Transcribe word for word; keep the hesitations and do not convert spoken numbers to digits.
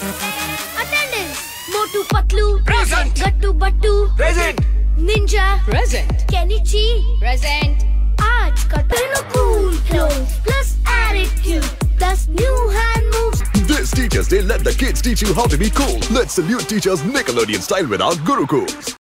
Attendance. Motu Patlu. Present. Gattu Battu. Present. Ninja. Present. Kenichi. Present. Arts Katano cool clothes plus attitude. Plus new hand moves. This Teachers Day, let the kids teach you how to be cool. Let's salute teachers Nickelodeon style with our Gurukuls.